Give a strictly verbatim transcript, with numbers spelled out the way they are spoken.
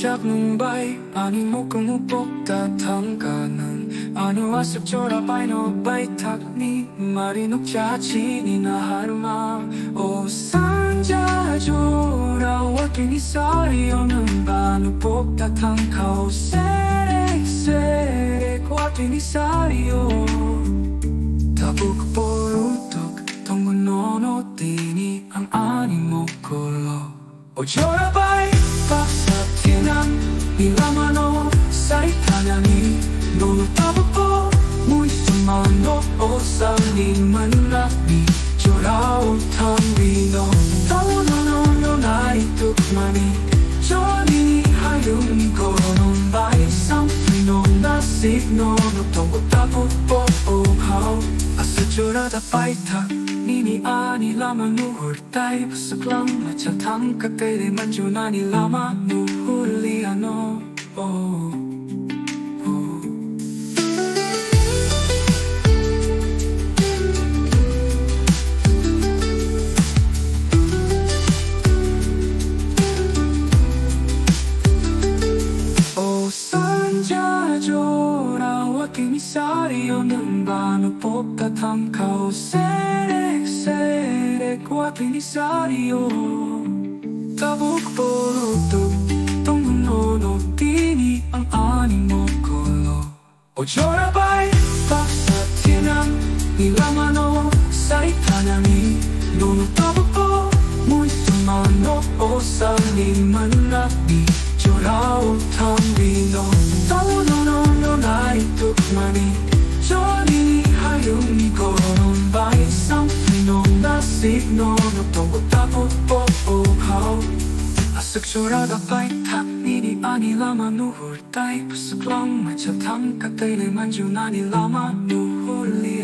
siap ng bay, ani mo kumupok tatang kanan. Ano asap chora bay no bay takni, marinok chachi ni naharma. O sanja jora wakin isari ng banupok tatang kao. Serek serek wakin isari tabuk po rutuk, tongu nono tini ang animo kolo. O jora bay, paksa tienang, nilamano, saritanya ni nono tabuk po, muy sumano, o sali manakni, jora utang vino. Tawo nono no naituk mani, joni hayung koron bay, sampino nasib nono tongu tabuk po, o how, asa jora da paitak. Nini ani lama nuhur tay pasaklang macatang kakay manju nani lama nuhur liano. Oh, oh. Oh sanja jora waking isari ng banupok katang kao. Serek wakin isariyo, tabuk po rutuk, tongu nono tini ang animo kolo. O jora bay, paksa tienang, nilamano, saritanya ni nono tabuk po, muy sumano, o sali manakni, jora utang vino. Tawo nono no naituk mani, joni hayung koron bay, sampino nasib nono tongu tabuk po, o how. Asak jora da paitak, nini ani lama nuhur tay pasaklang macatang kakay manju nani lama nuhur liya.